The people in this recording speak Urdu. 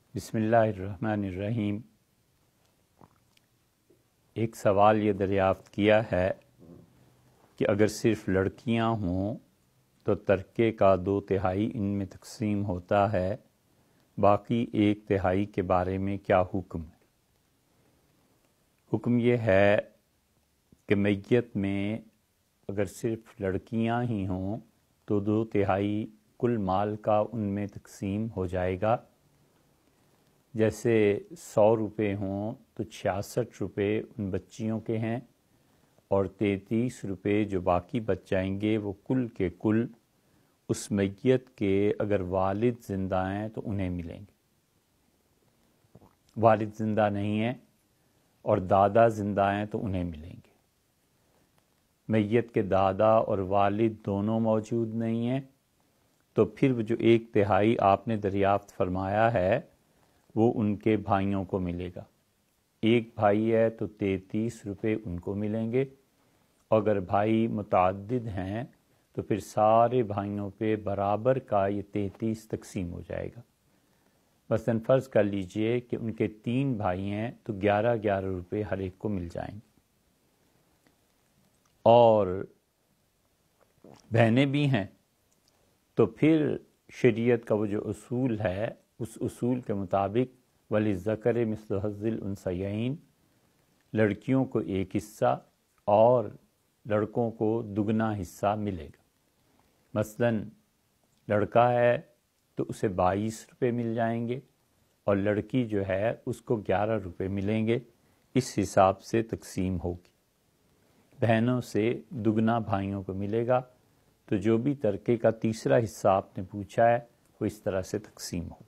بسم اللہ الرحمن الرحیم۔ ایک سوال یہ دریافت کیا ہے کہ اگر صرف لڑکیاں ہوں تو ترکے کا 2/3 ان میں تقسیم ہوتا ہے، باقی 1/3 کے بارے میں کیا حکم ہے؟ حکم یہ ہے کہ میت میں اگر صرف لڑکیاں ہی ہوں تو 2/3 کل مال کا ان میں تقسیم ہو جائے گا۔ جیسے 100 روپے ہوں تو 66 روپے ان بچیوں کے ہیں اور 33 روپے جو باقی بچ جائیں گے وہ کل کے کل اس میت کے اگر والد زندہ ہیں تو انہیں ملیں گے۔ والد زندہ نہیں ہیں اور دادا زندہ ہیں تو انہیں ملیں گے۔ میت کے دادا اور والد دونوں موجود نہیں ہیں تو پھر وہ جو 1/3 آپ نے دریافت فرمایا ہے وہ ان کے بھائیوں کو ملے گا۔ ایک بھائی ہے تو 33 روپے ان کو ملیں گے، اگر بھائی متعدد ہیں تو پھر سارے بھائیوں پہ برابر کا یہ 33 تقسیم ہو جائے گا۔ مثلاً فرض کر لیجئے کہ ان کے 3 بھائی ہیں تو 11 روپے ہر ایک کو مل جائیں گے، اور بہنیں بھی ہیں تو پھر شریعت کا وہ جو اصول ہے اس اصول کے مطابق وَلِلذَّكَرِ مِثْلُ حَظِّ الْأُنثَيَيْنِ، لڑکیوں کو 1 حصہ اور لڑکوں کو دگنا حصہ ملے گا۔ مثلاً لڑکا ہے تو اسے 22 روپے مل جائیں گے اور لڑکی جو ہے اس کو 11 روپے ملیں گے، اس حساب سے تقسیم ہوگی۔ بہنوں سے دگنا بھائیوں کو ملے گا، تو جو بھی ترکے کا تیسرا حصہ آپ نے پوچھا ہے وہ اس طرح سے تقسیم ہوگا۔